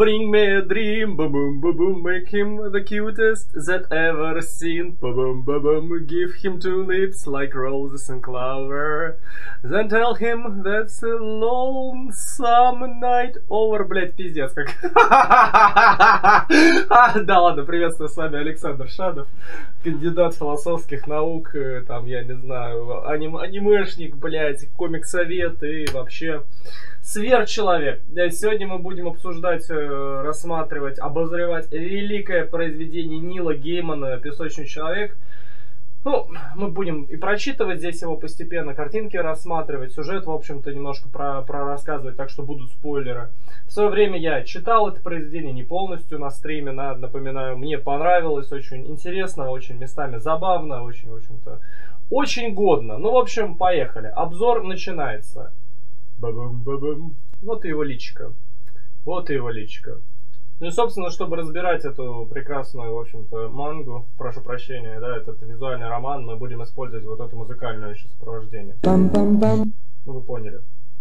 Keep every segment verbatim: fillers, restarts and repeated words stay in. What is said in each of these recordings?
Bring me a dream, ba boom ba boom, make him the cutest that ever seen, ba boom ba boom, give him two lips like roses and clover, then tell him that's a lonesome night over, блять, пиздец как. Да ладно, приветствую, с вами Александр Шадов, кандидат философских наук, там, я не знаю, аним, анимешник, блять, комик-совет и вообще сверхчеловек. Сегодня мы будем обсуждать, рассматривать, обозревать великое произведение Нила Геймана «Песочный человек». Ну, мы будем и прочитывать здесь его постепенно, картинки рассматривать, сюжет, в общем-то, немножко про, про рассказывать, так что будут спойлеры. В свое время я читал это произведение не полностью на стриме, на, напоминаю, мне понравилось, очень интересно, очень местами забавно, очень, в общем-то, очень годно. Ну, в общем, поехали. Обзор начинается. Ба-бам-ба-бам. Вот и его личико. Вот и его личико. Ну и, собственно, чтобы разбирать эту прекрасную, в общем-то, мангу, прошу прощения, да, этот визуальный роман, мы будем использовать вот это музыкальное еще сопровождение. Бам-бам-бам. Ну вы поняли.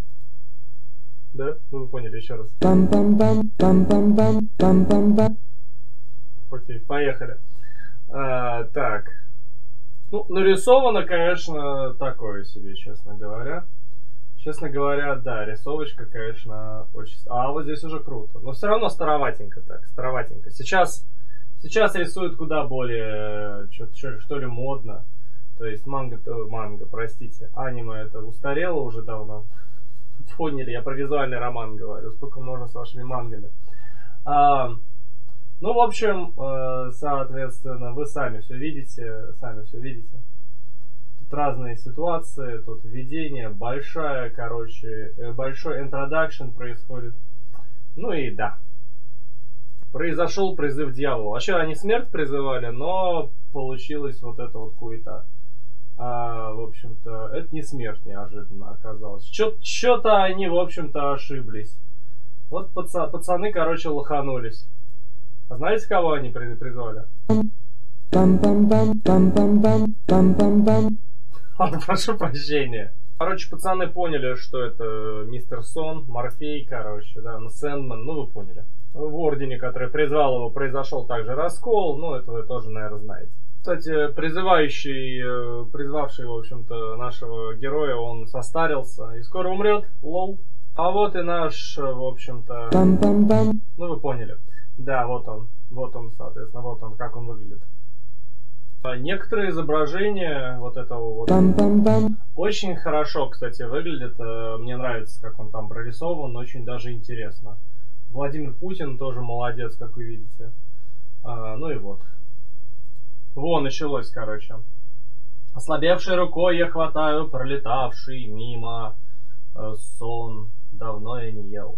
Да? Ну вы поняли, еще раз. Бам-бам-бам, бам-бам-бам, бам-бам-бам. Окей, поехали. А, так. Ну, нарисовано, конечно, такое себе, честно говоря. Честно говоря, да, рисовочка, конечно, очень... А вот здесь уже круто. Но все равно староватенько так, староватенько. Сейчас, сейчас рисуют куда более, что, что ли, модно. То есть манга, манга, простите, аниме это устарело уже давно. Поняли, я про визуальный роман говорю. Сколько можно с вашими мангами. А, ну, в общем, соответственно, вы сами все видите, сами все видите. Разные ситуации, тут введение, большая, короче, большой introduction происходит. Ну и да, произошел призыв дьявола. Вообще они смерть призывали, но получилась вот эта вот хуета. А, в общем-то, это не смерть неожиданно оказалось. Что-то они, в общем-то, ошиблись. Вот паца пацаны, короче, лоханулись. А знаете, кого они призвали? Прошу прощения. Короче, пацаны поняли, что это мистер Сон, Морфей, короче, да, ну, Сэндман, ну вы поняли. В ордене, который призвал его, произошел также раскол, ну это вы тоже, наверное, знаете. Кстати, призывающий, призвавший, в общем-то, нашего героя, он состарился и скоро умрет, лол. А вот и наш, в общем-то, ну вы поняли. Да, вот он, вот он, соответственно, вот он, как он выглядит. Некоторые изображения вот этого вот очень хорошо, кстати, выглядит. Мне нравится, как он там прорисован, очень даже интересно. Владимир Путин тоже молодец, как вы видите. А, ну и вот. Во, началось, короче. Ослабевшей рукой я хватаю пролетавший мимо э, сон. Давно я не ел.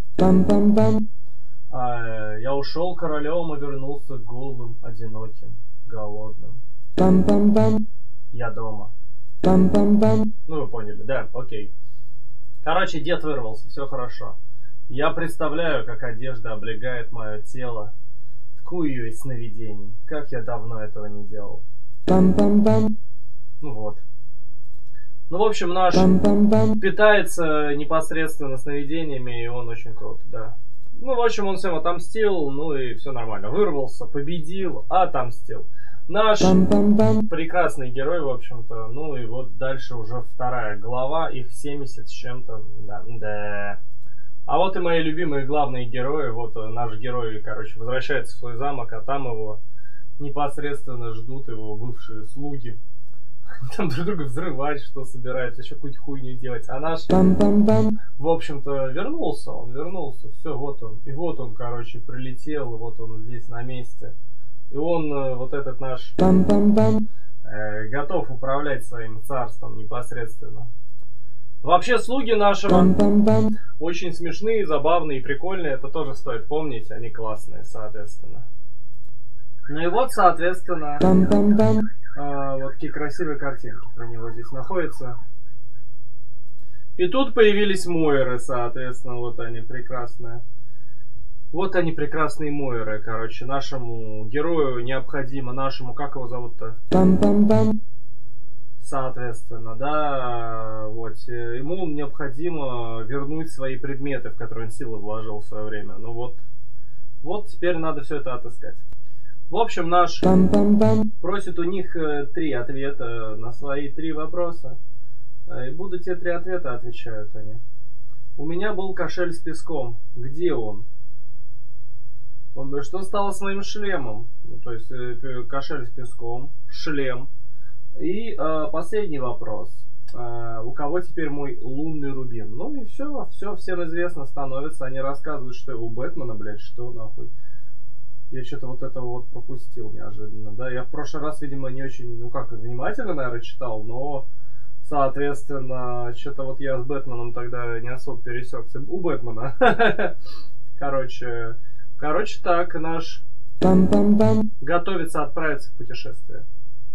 А, я ушел королем и вернулся голым, одиноким, голодным. Бам-бам-бам. Я дома. Бам-бам-бам. Ну вы поняли, да, окей. Короче, дед вырвался, все хорошо. Я представляю, как одежда облегает мое тело. Ткую ее из сновидений. Как я давно этого не делал. Бам-бам-бам. Ну вот. Ну, в общем, наш Бам-бам-бам. питается непосредственно сновидениями, и он очень крут, да. Ну, в общем, он всем отомстил, ну и все нормально. Вырвался, победил, отомстил. Наш Бам-бам-бам. прекрасный герой, в общем-то, ну и вот дальше уже вторая глава, их семьдесят с чем-то, да, да. А вот и мои любимые главные герои, вот наш герой, короче, возвращается в свой замок, а там его непосредственно ждут его бывшие слуги. Там друг друга взрывать, что собираются, еще какую-то хуйню делать. А наш, Бам-бам-бам. в общем-то, вернулся, он вернулся, все, вот он. И вот он, короче, прилетел, вот он здесь на месте. И он, вот этот наш, Бам-бам-бам. э, готов управлять своим царством непосредственно. Вообще, слуги нашего Бам-бам-бам. очень смешные, забавные и прикольные. Это тоже стоит помнить, они классные, соответственно. Ну и вот, соответственно, Бам-бам-бам. э, вот такие красивые картинки про него здесь находятся. И тут появились Мойры, соответственно, вот они прекрасные. Вот они, прекрасные Мойры, короче, нашему герою необходимо, нашему, как его зовут-то? Бам-бам-бам. Соответственно, да, вот, ему необходимо вернуть свои предметы, в которые он силы вложил в свое время. Ну вот, Вот теперь надо все это отыскать. В общем, наш просит у них э, три ответа на свои три вопроса. И буду те три ответа, отвечают они. У меня был кошель с песком. Где он? Он говорит, что стало с моим шлемом? Ну, то есть э, кошель с песком, шлем. И э, последний вопрос. Э, у кого теперь мой лунный рубин? Ну и все, все всем известно становится. Они рассказывают, что у Бэтмена, блядь, что нахуй. Я что-то вот этого вот пропустил неожиданно. Да, я в прошлый раз, видимо, не очень, ну как, внимательно, наверное, читал, но, соответственно, что-то вот я с Бэтменом тогда не особо пересекся. У Бэтмена. Короче, короче, так, наш готовится отправиться в путешествие.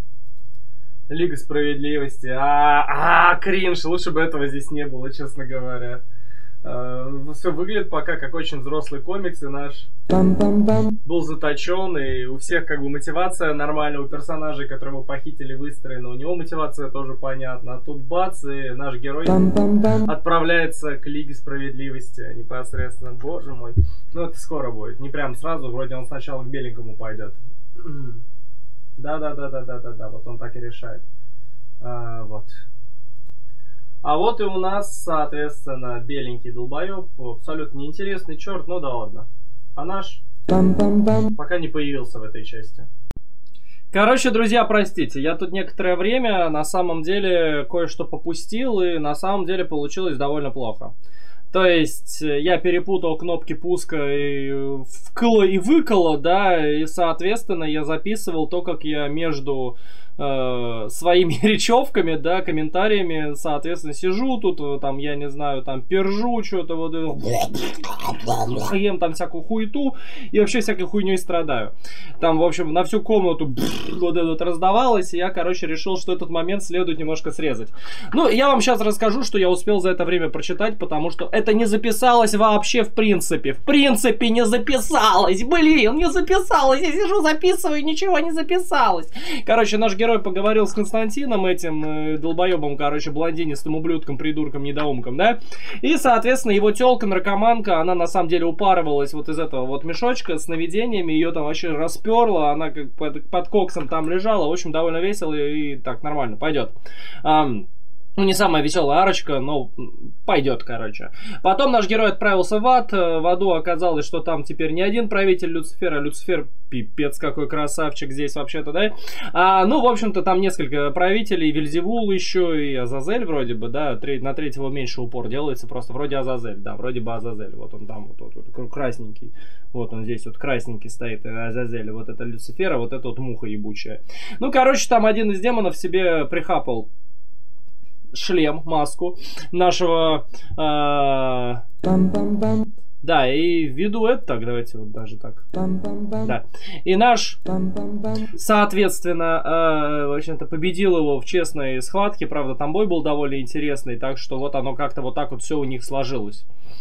Лига справедливости. А, а, кринж. Лучше бы этого здесь не было, честно говоря. Все выглядит пока как очень взрослый комикс, и наш был заточен, и у всех как бы мотивация нормальная, у персонажей, которого похитили, выстроена, у него мотивация тоже понятна. А тут бац, и наш герой отправляется к Лиге справедливости непосредственно. Боже мой. Ну это скоро будет, не прям сразу, вроде он сначала к беленькому пойдет. Да-да-да-да-да-да-да, вот он так и решает. А, вот. А вот и у нас, соответственно, беленький долбоеб, абсолютно неинтересный черт, ну да ладно. А наш пока не появился в этой части. Короче, друзья, простите, я тут некоторое время на самом деле кое-что попустил, и на самом деле получилось довольно плохо. То есть я перепутал кнопки пуска и вкла и выкола, да, и соответственно я записывал то, как я между э, своими речевками, да, комментариями, соответственно, сижу тут, там, я не знаю, там, пержу, что-то вот, ем там всякую хуету и вообще всякой хуйней страдаю. Там, в общем, на всю комнату вот это вот раздавалось, и я, короче, решил, что этот момент следует немножко срезать. Ну, я вам сейчас расскажу, что я успел за это время прочитать, потому что это не записалось вообще в принципе. В принципе не записалось. Блин, не записалось. Я сижу, записываю, ничего не записалось. Короче, наш герой поговорил с Константином, этим э, долбоебом, короче, блондинистым ублюдком, придурком, недоумком, да? И, соответственно, его тёлка, наркоманка, она на самом деле упарывалась вот из этого вот мешочка с сновидениями. Ее там вообще расперло. Она как под, под коксом там лежала. В общем, довольно весело и, и так нормально пойдет. Um, Ну, не самая веселая арочка, но пойдет, короче. Потом наш герой отправился в ад. В аду оказалось, что там теперь не один правитель Люцифера. Люцифер, пипец, какой красавчик здесь вообще-то, да? А, ну, в общем-то, там несколько правителей. Вельзевул еще и Азазель вроде бы, да? Треть, на третьего меньше упор делается. Просто вроде Азазель, да, вроде бы Азазель. Вот он там, вот, вот, вот красненький. Вот он здесь вот красненький стоит, Азазель. Вот это Люцифера, вот это вот муха ебучая. Ну, короче, там один из демонов себе прихапал шлем, маску нашего... Э, да, и ввиду это, так, давайте вот даже так. Да. И наш, соответственно, э, в общем-то, победил его в честной схватке. Правда, там бой был довольно интересный, так что вот оно как-то вот так вот все у них сложилось.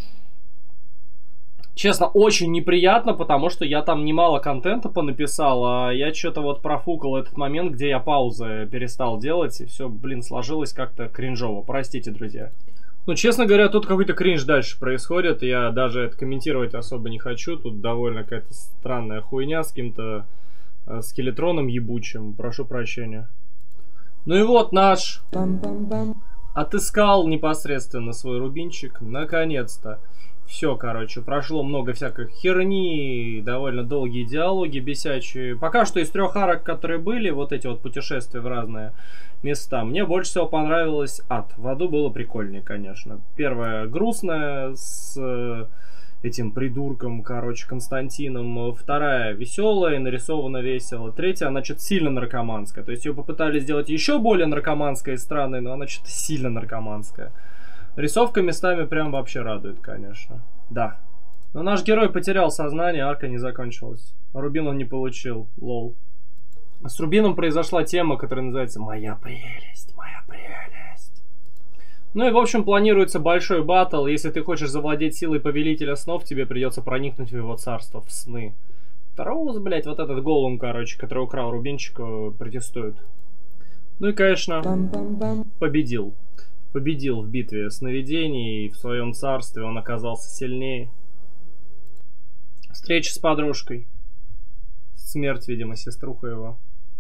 Честно, очень неприятно, потому что я там немало контента понаписал, а я что-то вот профукал этот момент, где я паузы перестал делать, и все, блин, сложилось как-то кринжово. Простите, друзья. Ну, честно говоря, тут какой-то кринж дальше происходит, я даже это комментировать особо не хочу. Тут довольно какая-то странная хуйня с каким-то э, скелетроном ебучим, прошу прощения. Ну и вот наш отыскал непосредственно свой рубинчик, наконец-то. Все, короче, прошло много всякой херни, довольно долгие диалоги бесячие. Пока что из трех арок, которые были, вот эти вот путешествия в разные места, мне больше всего понравилось ад. В аду было прикольнее, конечно. Первая грустная с этим придурком, короче, Константином. Вторая веселая, нарисована весело. Третья, она что-то сильно наркоманская. То есть ее попытались сделать еще более наркоманской и странной, но она что-то сильно наркоманская. Рисовка местами прям вообще радует, конечно. Да. Но наш герой потерял сознание, арка не закончилась. Рубин он не получил. Лол. С Рубином произошла тема, которая называется «Моя прелесть, моя прелесть». Ну и, в общем, планируется большой баттл. Если ты хочешь завладеть силой повелителя снов, тебе придется проникнуть в его царство, в сны. Роуз, блять, вот этот голум, короче, который украл Рубинчика, протестует. Ну и, конечно, победил. Победил в битве сновидений, и в своем царстве он оказался сильнее. Встреча с подружкой. Смерть, видимо, сеструха его.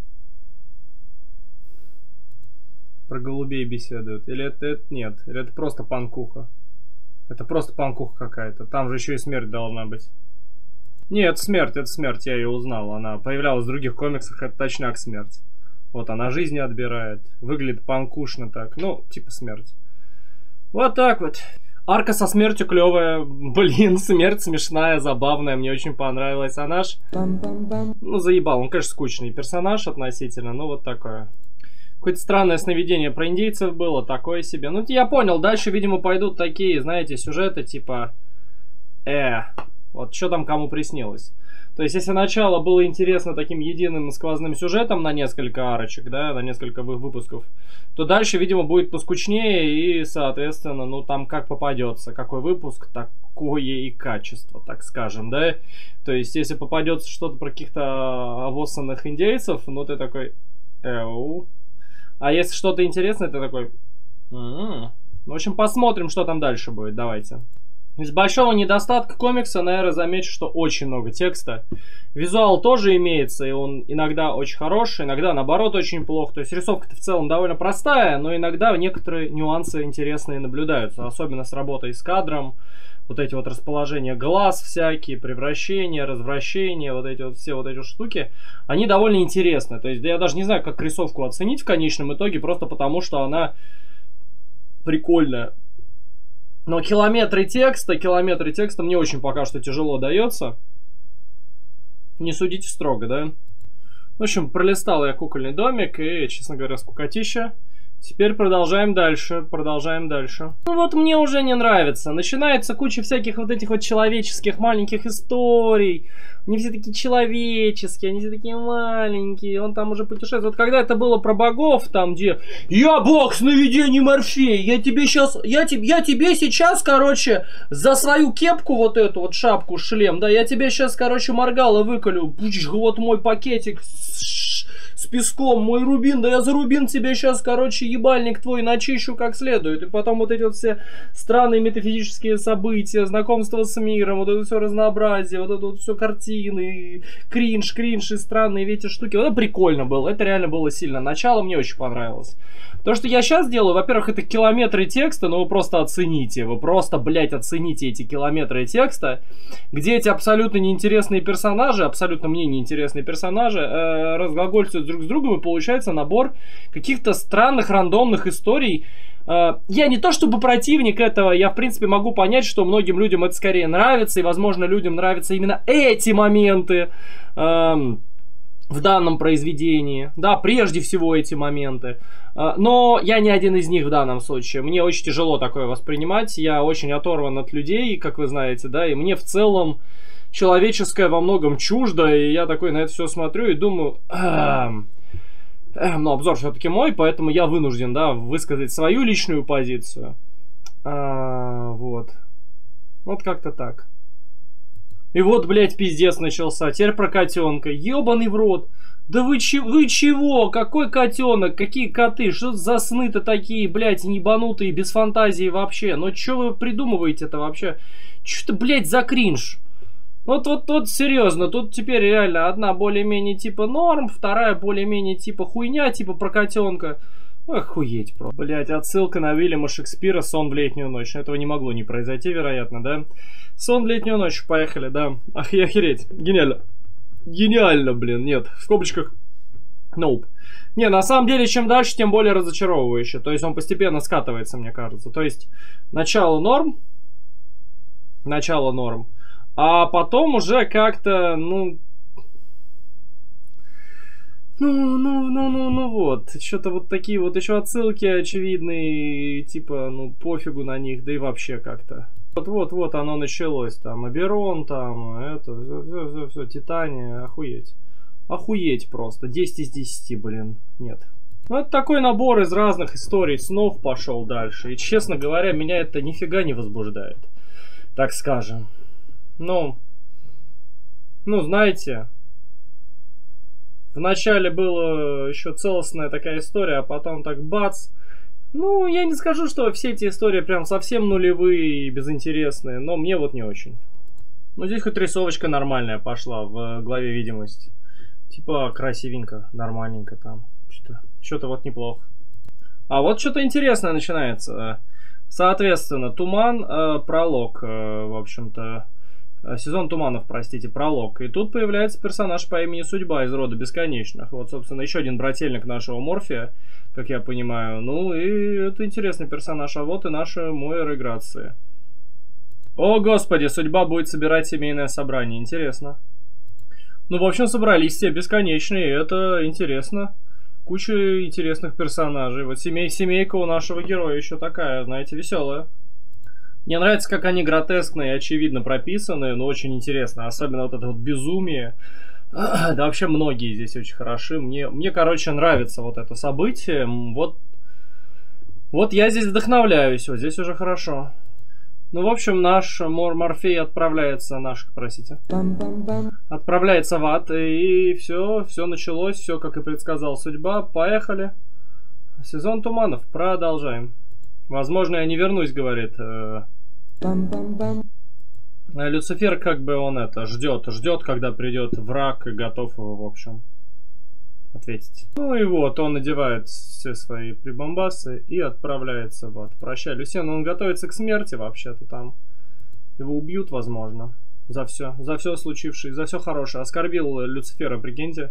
Про голубей беседуют. Или это, это нет, или это просто панкуха. Это просто панкуха какая-то. Там же еще и смерть должна быть. Нет, смерть, это смерть, я ее узнал. Она появлялась в других комиксах, это точняк смерть. Вот она жизни отбирает. Выглядит панкушно так. Ну, типа смерть. Вот так вот. Арка со смертью клевая. Блин, смерть смешная, забавная. Мне очень понравилась. А наш... Ну, заебал. Он, конечно, скучный персонаж относительно. Но вот такое. Какое-то странное сновидение про индейцев было. Такое себе. Ну, я понял. Дальше, видимо, пойдут такие, знаете, сюжеты типа... Э... Вот что там кому приснилось. То есть, если начало было интересно таким единым сквозным сюжетом на несколько арочек, да, на несколько выпусков, то дальше, видимо, будет поскучнее и, соответственно, ну, там как попадется. Какой выпуск, такое и качество, так скажем, да. То есть, если попадется что-то про каких-то обоссанных индейцев, ну, ты такой... Эу. А если что-то интересное, ты такой... М-м-м. В общем, посмотрим, что там дальше будет. Давайте. Из большого недостатка комикса, наверное, замечу, что очень много текста. Визуал тоже имеется, и он иногда очень хороший, иногда, наоборот, очень плох. То есть рисовка-то в целом довольно простая, но иногда некоторые нюансы интересные наблюдаются. Особенно с работой с кадром. Вот эти вот расположения глаз всякие, превращения, развращения, вот эти вот все вот эти штуки, они довольно интересны. То есть да я даже не знаю, как рисовку оценить в конечном итоге, просто потому что она прикольная. Но километры текста, километры текста мне очень пока что тяжело дается. Не судите строго, да? В общем, пролистал я кукольный домик и, честно говоря, скукотища. Теперь продолжаем дальше, продолжаем дальше. Ну вот мне уже не нравится. Начинается куча всяких вот этих вот человеческих маленьких историй. Они все такие человеческие, они все такие маленькие. Он там уже путешествует. Вот когда это было про богов, там где «Я бог сновидений Морфей, я тебе сейчас, я, тебе, я тебе сейчас, короче, за свою кепку вот эту вот шапку, шлем, да, я тебе сейчас, короче, моргало выколю. Вот мой пакетик с песком, мой рубин, да я за рубин тебе сейчас, короче, ебальник твой начищу как следует». И потом вот эти вот все странные метафизические события, знакомство с миром, вот это все разнообразие, вот это вот все картины, кринж, кринж и странные эти штуки. Вот это прикольно было, это реально было сильно. Начало мне очень понравилось. То, что я сейчас делаю, во-первых, это километры текста, но вы просто оцените, вы просто, блядь, оцените эти километры текста, где эти абсолютно неинтересные персонажи, абсолютно мне неинтересные персонажи, э, разглагольствуют друг с другом, и получается набор каких-то странных рандомных историй. Э, я не то чтобы противник этого, я в принципе могу понять, что многим людям это скорее нравится, и возможно людям нравятся именно эти моменты. Э, в данном произведении, да, прежде всего эти моменты, но я не один из них в данном случае, мне очень тяжело такое воспринимать, я очень оторван от людей, как вы знаете, да, и мне в целом человеческое во многом чуждо, и я такой на это все смотрю и думаю, эм, эм, ну, обзор все-таки мой, поэтому я вынужден, да, высказать свою личную позицию, а, вот, вот как-то так. И вот, блядь, пиздец начался. Теперь про котенка. Ёбаный в рот. Да вы, че вы чего? Какой котенок? Какие коты? Что за сны-то такие, блядь, ебанутые, без фантазии вообще? Ну что вы придумываете-то вообще? Что-то, блядь, за кринж. Вот, вот, вот, серьезно. Тут теперь реально одна более-менее типа норм, вторая более-менее типа хуйня, типа про котенка. Охуеть просто. Блять, отсылка на Уильяма Шекспира «Сон в летнюю ночь». Этого не могло не произойти, вероятно, да? «Сон в летнюю ночь», поехали, да. Ах, охереть. Гениально. Гениально, блин. Нет, в скобочках. Nope. Не, на самом деле, чем дальше, тем более разочаровывающе. То есть он постепенно скатывается, мне кажется. То есть начало норм. Начало норм. А потом уже как-то, ну... Ну, ну, ну, ну, ну вот, что-то вот такие вот еще отсылки очевидные, типа, ну, пофигу на них, да и вообще как-то. Вот-вот-вот оно началось, там, Аберон, там, это, все-все-все, Титания, охуеть. Охуеть просто, десять из десяти, блин, нет. Ну, это такой набор из разных историй, снов пошел дальше, и, честно говоря, меня это нифига не возбуждает, так скажем. Ну, ну, знаете... Вначале была еще целостная такая история, а потом так бац. Ну, я не скажу, что все эти истории прям совсем нулевые и безинтересные, но мне вот не очень. Ну, здесь хоть рисовочка нормальная пошла в главе видимости. Типа красивенько, нормальненько там. Что-то что-то вот неплохо. А вот что-то интересное начинается. Соответственно, Туман, э, пролог, э, в общем-то. Сезон Туманов, простите, пролог. И тут появляется персонаж по имени Судьба из рода Бесконечных. Вот, собственно, еще один брательник нашего Морфия, как я понимаю. Ну, и это интересный персонаж. А вот и наши Мойры Грации. О, господи, Судьба будет собирать семейное собрание. Интересно. Ну, в общем, собрались все Бесконечные, и это интересно. Куча интересных персонажей. Вот семей, семейка у нашего героя еще такая, знаете, веселая. Мне нравится, как они гротескно и очевидно прописаны, но очень интересно. Особенно вот это вот безумие. Да вообще многие здесь очень хороши. Мне, мне короче, нравится вот это событие. Вот, вот я здесь вдохновляюсь. Вот здесь уже хорошо. Ну, в общем, наш Мор Морфей отправляется, наш, простите, отправляется в ад, и все, все началось, все, как и предсказал Судьба. Поехали. Сезон Туманов. Продолжаем. Возможно, я не вернусь, говорит. Люцифер, как бы он это, ждет, ждет, когда придет враг и готов его, в общем, ответить. Ну и вот, он надевает все свои прибамбасы и отправляется в ад. Прощай, Люсен, он готовится к смерти вообще-то там. Его убьют, возможно, за все, за все случившееся, за все хорошее. Оскорбил Люцифера, прикиньте.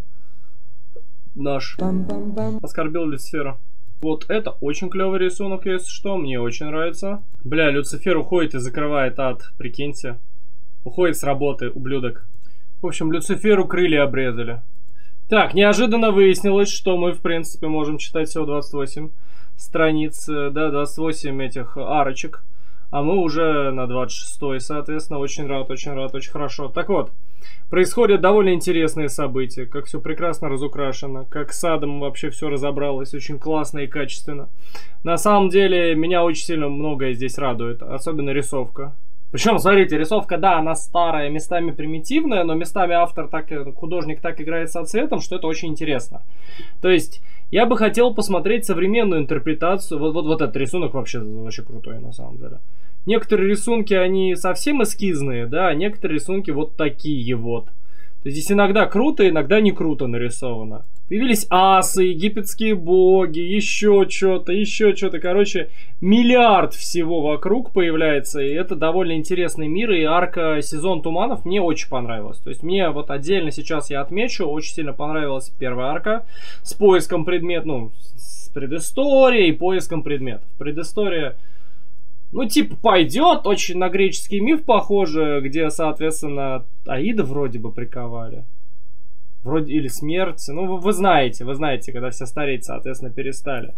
Наш. Оскорбил Люцифера. Вот это очень клевый рисунок, если что, мне очень нравится. Бля, Люцифер уходит и закрывает ад, прикиньте. Уходит с работы, ублюдок. В общем, Люциферу крылья обрезали. Так, неожиданно выяснилось, что мы, в принципе, можем читать всего двадцать восемь страниц, да, двадцать восемь этих арочек. А мы уже на двадцать шестой, соответственно, очень рад, очень рад, очень хорошо. Так вот, происходят довольно интересные события, как все прекрасно разукрашено, как с адом вообще все разобралось, очень классно и качественно. На самом деле, меня очень сильно многое здесь радует, особенно рисовка. Причем, смотрите, рисовка, да, она старая, местами примитивная, но местами автор, так, художник так играет со цветом, что это очень интересно. То есть, я бы хотел посмотреть современную интерпретацию. Вот, вот, вот этот рисунок вообще, вообще крутой, на самом деле. Некоторые рисунки, они совсем эскизные, да, а некоторые рисунки вот такие вот. То есть, здесь иногда круто, иногда не круто нарисовано. Появились асы, египетские боги, еще что-то, еще что-то. Короче, миллиард всего вокруг появляется. И это довольно интересный мир. И арка Сезон Туманов мне очень понравилась. То есть мне вот отдельно сейчас я отмечу, очень сильно понравилась первая арка. С поиском предметов, ну, с предысторией и поиском предметов. Предыстория, ну, типа, пойдет. Очень на греческий миф похоже, где, соответственно, Аида вроде бы приковали. Вроде или смерть. Ну, вы, вы знаете, вы знаете, когда все стареть, соответственно, перестали.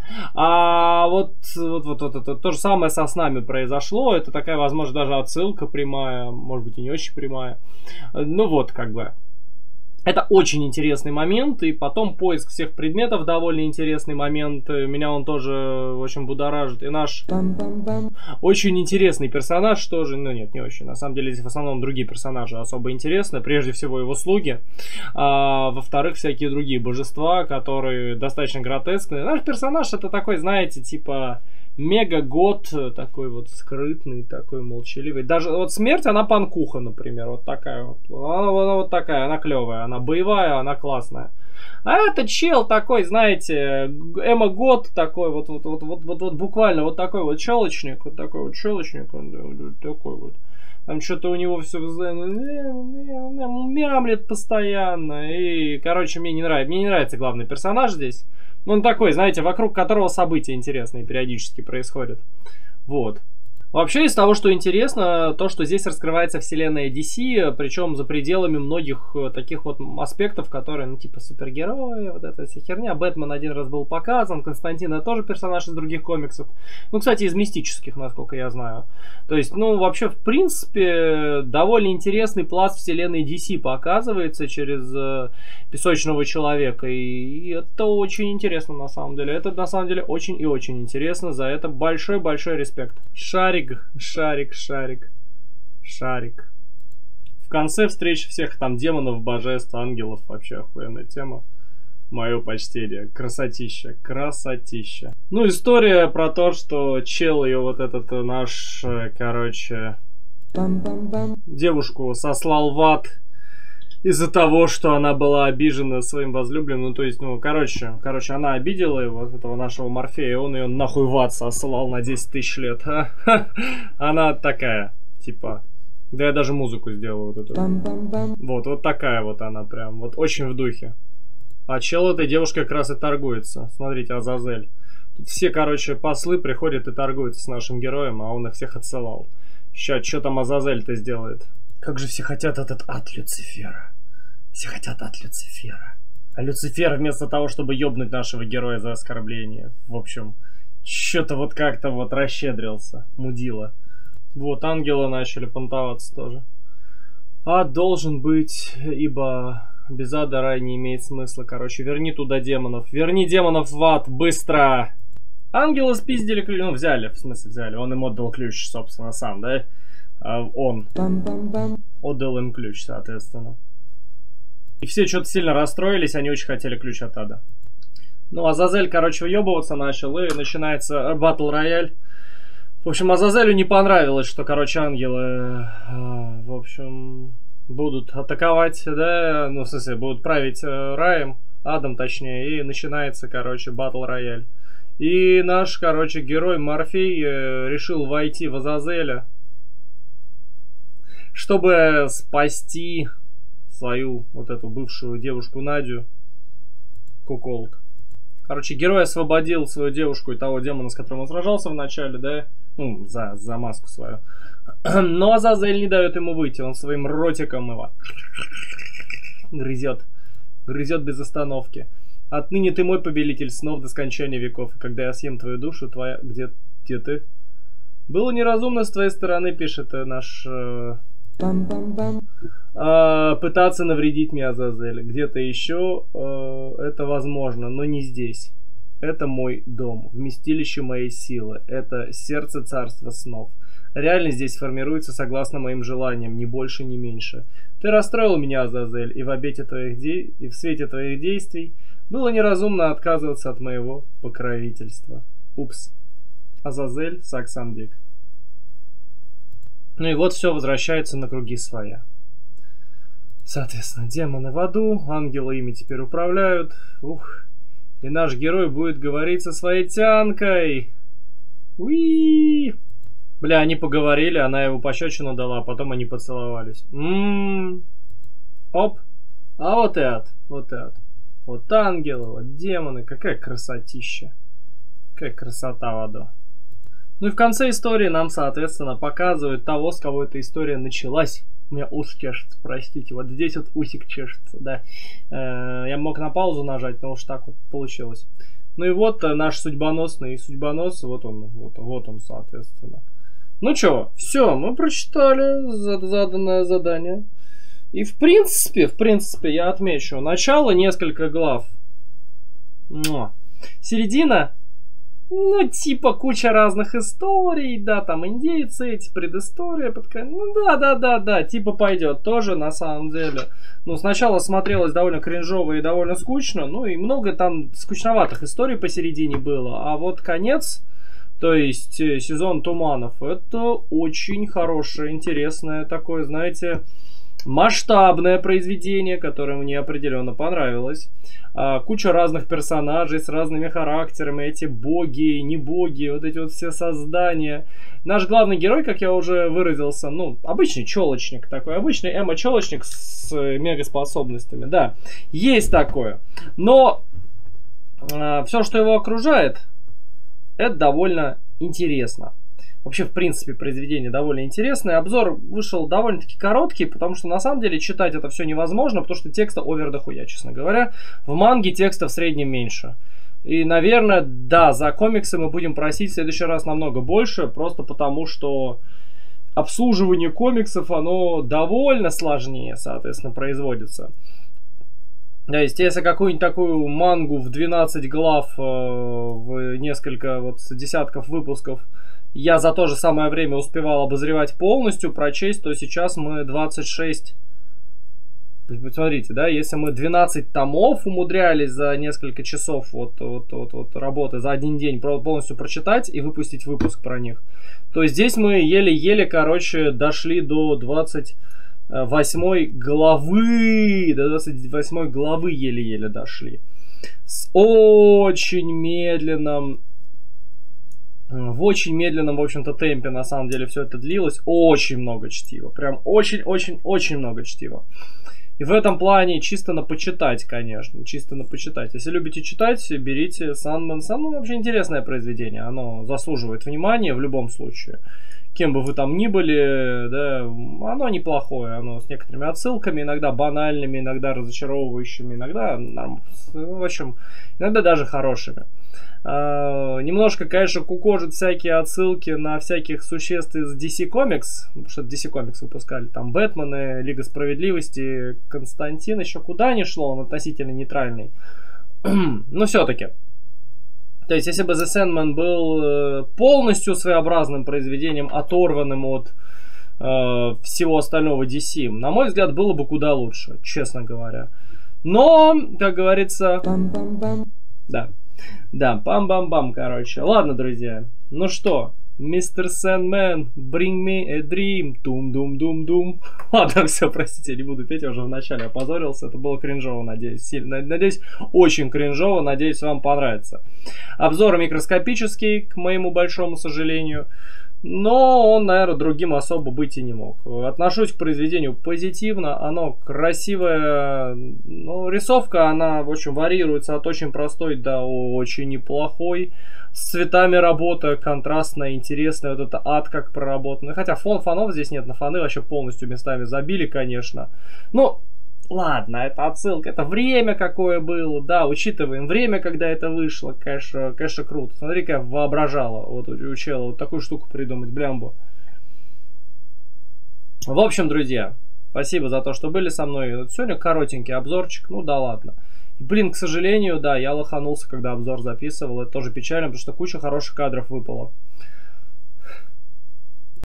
А вот, вот, вот, вот это то же самое со снами произошло. Это такая, возможно, даже отсылка прямая, может быть, и не очень прямая. Ну вот, как бы. Это очень интересный момент, и потом поиск всех предметов довольно интересный момент. Меня он тоже очень будоражит. И наш очень интересный персонаж тоже, ну нет, не очень. На самом деле здесь в основном другие персонажи особо интересны. Прежде всего его слуги. А, во-вторых, всякие другие божества, которые достаточно гротескные. Наш персонаж это такой, знаете, типа... Мега-год, такой вот скрытный, такой молчаливый. Даже вот смерть, она панкуха, например, вот такая вот. Она, она вот такая, она клевая, она боевая, она классная. А этот чел такой, знаете, эмо-год такой, вот, вот, вот, вот, вот, вот буквально вот такой вот челочник, вот такой вот челочник, он вот такой вот. Там что-то у него все мямлет постоянно. И, короче, мне не нравится. Мне не нравится главный персонаж здесь. Он такой, знаете, вокруг которого события интересные периодически происходят. Вот. Вообще, из того, что интересно, то, что здесь раскрывается вселенная ди си, причем за пределами многих таких вот аспектов, которые, ну, типа супергерои, вот эта вся херня. Бэтмен один раз был показан, Константин это тоже персонаж из других комиксов. Ну, кстати, из мистических, насколько я знаю. То есть, ну, вообще, в принципе, довольно интересный пласт вселенной ди си показывается через э, Песочного Человека. И, и это очень интересно, на самом деле. Это, на самом деле, очень и очень интересно. За это большой-большой респект. Шарик. Шарик, шарик, шарик. В конце встречи всех там демонов, божеств, ангелов. Вообще охуенная тема. Мое почтение. Красотища, красотища. Ну, история про то, что чел ее вот этот наш, короче... девушку сослал в ад из-за того, что она была обижена своим возлюбленным. Ну, то есть, ну, короче, короче, она обидела его, этого нашего Морфея, и он ее нахуй в ад сослал на десять тысяч лет. Она такая, типа... Да я даже музыку сделал вот эту. Вот, вот такая вот она прям, вот очень в духе. А чел этой девушкой как раз и торгуется. Смотрите, Азазель. Тут все, короче, послы приходят и торгуются с нашим героем, а он их всех отсылал. Сейчас, что там Азазель-то сделает? Как же все хотят этот ад Люцифера. Все хотят ад Люцифера. А Люцифер вместо того, чтобы ёбнуть нашего героя за оскорбление, в общем, что-то вот как-то вот расщедрился. Мудила. Вот, ангелы начали понтоваться тоже. Ад должен быть, ибо без ада рай не имеет смысла. Короче, верни туда демонов. Верни демонов в ад, быстро! Ангелы спиздили ключ, ну взяли, в смысле взяли. Он им отдал ключ, собственно, сам, да? А он отдал им ключ, соответственно. И все что-то сильно расстроились, они очень хотели ключ от ада. Ну, Азазель, короче, въебываться начал, и начинается батл рояль. В общем, Азазелю не понравилось, что, короче, ангелы, э, в общем, будут атаковать, да, ну, в смысле, будут править э, раем, адом, точнее, и начинается, короче, батл рояль. И наш, короче, герой Морфей э, решил войти в Азазеля, чтобы спасти свою вот эту бывшую девушку Надю, Куколд. Короче, герой освободил свою девушку и того демона, с которым он сражался в начале, да, ну, за, за маску свою. Но Азазель не дает ему выйти, он своим ротиком его грызет, грызет без остановки. Отныне ты мой повелитель снов до скончания веков, и когда я съем твою душу, твоя... Где, где ты? Было неразумно с твоей стороны, пишет наш... Э... А, пытаться навредить мне, Азазель. Где-то еще э, это возможно, но не здесь. Это мой дом, вместилище моей силы. Это сердце царства снов. Реальность здесь формируется согласно моим желаниям, ни больше, ни меньше. Ты расстроил меня, Азазель, и в обете твоих де... и в свете твоих действий было неразумно отказываться от моего покровительства. Упс. Азазель, Саксандик. Ну и вот все возвращается на круги своя. Соответственно, демоны в аду, ангелы ими теперь управляют. Ух. И наш герой будет говорить со своей тянкой. Уи! Бля, они поговорили, она его пощечину дала, а потом они поцеловались. Ммм. Оп. А вот и ад. Вот и ад. Вот ангелы, вот демоны. Какая красотища. Какая красота в аду. Ну и в конце истории нам, соответственно, показывают того, с кого эта история началась. У меня ус чешется, простите. Вот здесь вот усик чешется, да. Э-э, я мог на паузу нажать, но уж так вот получилось. Ну и вот наш судьбоносный судьбонос, вот он, вот, вот он, соответственно. Ну чё, все, мы прочитали заданное задание. И в принципе, в принципе, я отмечу. Начало несколько глав. Муа. Середина. Ну, типа, куча разных историй, да, там индейцы, эти, предыстория, под... ну, да-да-да-да, типа пойдет тоже, на самом деле. Ну, сначала смотрелось довольно кринжово и довольно скучно, ну, и много там скучноватых историй посередине было, а вот конец, то есть сезон Туманов, это очень хорошее, интересное такое, знаете... масштабное произведение, которое мне определенно понравилось. А, куча разных персонажей с разными характерами, эти боги, не боги, вот эти вот все создания. Наш главный герой, как я уже выразился, ну, обычный челочник такой, обычный эмо-челочник с мегаспособностями, да, есть такое. Но а, все, что его окружает, это довольно интересно. Вообще, в принципе, произведение довольно интересное. Обзор вышел довольно-таки короткий, потому что, на самом деле, читать это все невозможно, потому что текста овер дохуя, честно говоря. В манге текста в среднем меньше. И, наверное, да, за комиксы мы будем просить в следующий раз намного больше, просто потому что обслуживание комиксов, оно довольно сложнее, соответственно, производится. Да, есть, если какую-нибудь такую мангу в двенадцать глав, э, в несколько вот десятков выпусков, я за то же самое время успевал обозревать полностью, прочесть, то сейчас мы двадцать шесть Смотрите, да, если мы двенадцать томов умудрялись за несколько часов вот, вот, вот, вот работы, за один день полностью прочитать и выпустить выпуск про них, то здесь мы еле-еле, короче, дошли до двадцать восьмой главы, до двадцать восьмой главы еле-еле дошли. С очень медленным, в очень медленном, в общем-то, темпе, на самом деле, все это длилось. Очень много чтива, прям очень-очень-очень много чтива. И в этом плане чисто на почитать, конечно, чисто на почитать. Если любите читать, берите Sandman. Sandman вообще интересное произведение, оно заслуживает внимания в любом случае. Кем бы вы там ни были, да, оно неплохое, оно с некоторыми отсылками, иногда банальными, иногда разочаровывающими, иногда, в общем, иногда даже хорошими. Uh, немножко, конечно, кукожит всякие отсылки на всяких существ из ди си Comics, потому что ди си Comics выпускали там Бэтмены, Лига Справедливости, Константин, еще куда ни шло, он относительно нейтральный. Но все-таки. То есть, если бы The Sandman был полностью своеобразным произведением, оторванным от uh, всего остального ди си, на мой взгляд, было бы куда лучше, честно говоря. Но, как говорится... Да. Да, пам-бам-бам, короче. Ладно, друзья. Ну что, мистер Sandman, bring me a dream. Тум-дум-дум-дум. Ладно, все, простите, не буду петь, я уже вначале опозорился. Это было кринжово, надеюсь. Сильно, надеюсь, очень кринжово. Надеюсь, вам понравится. Обзор микроскопический, к моему большому сожалению. Но он, наверное, другим особо быть и не мог. Отношусь к произведению позитивно. Оно красивое. Ну, рисовка, она, в общем, варьируется от очень простой до очень неплохой. С цветами работа контрастная, интересная. Вот это ад как проработанный. Хотя фон фонов здесь нет. На фоны вообще полностью местами забили, конечно. Но... Ладно, это отсылка, это время какое было, да, учитываем время, когда это вышло, конечно, конечно круто. Смотри, как воображала вот у чела вот такую штуку придумать, блямбу. В общем, друзья, спасибо за то, что были со мной. Вот сегодня коротенький обзорчик, ну да ладно. И, блин, к сожалению, да, я лоханулся, когда обзор записывал, это тоже печально, потому что куча хороших кадров выпало.